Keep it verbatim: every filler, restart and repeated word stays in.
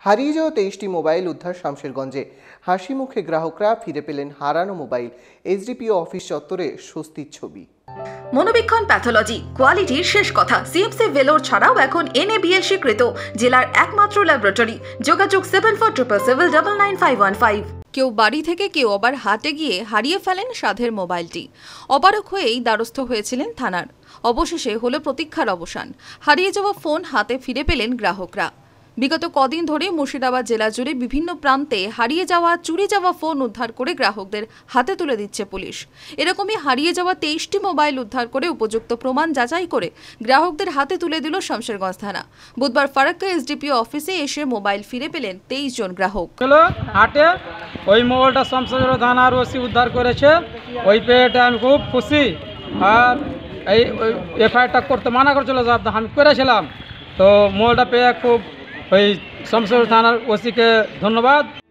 হারিয়ে যাওয়া তেইশটি মোবাইল উদ্ধার শামশেরগঞ্জে। হাসি মুখে গ্রাহকরা ফিরে পেলেন হারানো মোবাইল। এসডিপিও অফিস চত্বরে স্বস্তির ছবি। মনোবীক্ষণ প্যাথোলজি কোয়ালিটির শেষ কথা। সিএমসি ভেলোর ছাড়াও এখন এনএবিএল স্বীকৃত জেলার একমাত্র ল্যাবরেটরি। যোগাযোগ seven four triple seven double nine five one five. কেউ বাড়ি থেকে, কেউ আবার হাটে গিয়ে হারিয়ে ফেলেন সাধের মোবাইলটি। অবারক হয়েই দ্বারস্থ হয়েছিলেন থানার। অবশেষে হলো প্রতীক্ষার অবসান। হারিয়ে যাওয়া ফোন হাতে ফিরে পেলেন গ্রাহকরা। বিগত কদিন ধরে মুর্শিদাবাদ জেলা জুড়ে বিভিন্ন প্রান্তে হারিয়ে যাওয়া, চুরি যাওয়া ফোন উদ্ধার করে গ্রাহকদের হাতে তুলে দিচ্ছে পুলিশ। এরকমই হারিয়ে যাওয়া তেইশটি মোবাইল উদ্ধার করে উপযুক্ত প্রমাণ যাচাই করে গ্রাহকদের হাতে তুলে দিল শামশেরগঞ্জ থানা। বুধবার ফারাক্কা এসডিপিও অফিসে এসে মোবাইল ফিরে পেলেন তেইশ জন গ্রাহক। হাটে ওই মোবাইলটা শামশেরগঞ্জ থানার ওসি উদ্ধার করেছে। ওই পেয়েটা আমি খুব খুশি। আর এই এফআইআরটা করতে মানা করেছিল, আমি করেছিলাম। তো মোবাইলটা পেয়ে খুব ওই শামশেরগঞ্জ থানার ওসিকে ধন্যবাদ।